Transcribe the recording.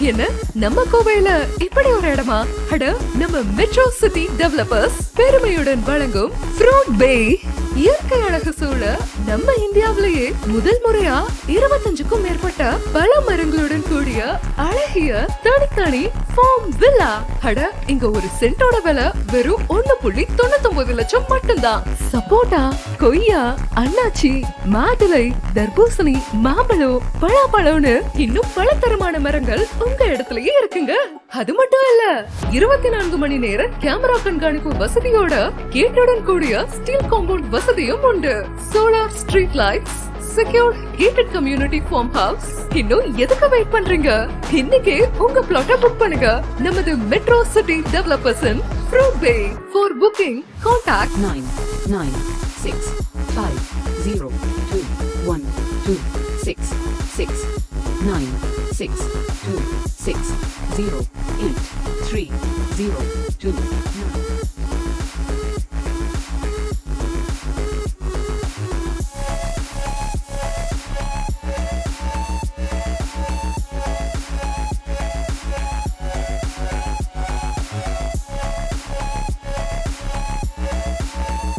என்ன நம்ம கோவையில இப்படி ஒரு இடமா? அட, நம்ம மெட்ரோ சிட்டி டெவலப்பர்ஸ் பெருமையுடன் வழங்கும் ஃப்ரூட் பே. இயற்கை அழகு சூழ நம்ம இந்தியாவிலேயே முதல் முறையா 25க்கும் மேற்பட்ட பல மரங்களுடன் கூடிய அழகிய தனித்தனி ஃபார்ம் வில்லா. அட, இங்க ஒரு சென்டோட விலை வெறும் 1.99 லட்சம் மட்டும்தான். சப்போட்டா, கொய்யா, அன்னாச்சி, மாதுளை, தர்பூசணி, மாம்பழம், பலாப்பழம்னு இன்னும் பலதரமான மரங்கள் உங்க இடத்துலயே இருக்குங்க. அது மட்டும் இல்ல, 24 மணி நேர கேமரா கண்காணிப்பு வசதியோட கேட்டுடன் கூடிய ஸ்டீல் காம்பவுண்ட் வசதியும் உண்டு. Solar street lights, secured gated community farm house. இன்னும் எதுக்கு வெயிட் பண்றீங்க? இன்னைக்கே உங்க பிளாட்டை புக் பண்ணுங்க. நமது Metro City Developers Fruit Bay. For booking, contact 9965021266 9626083029.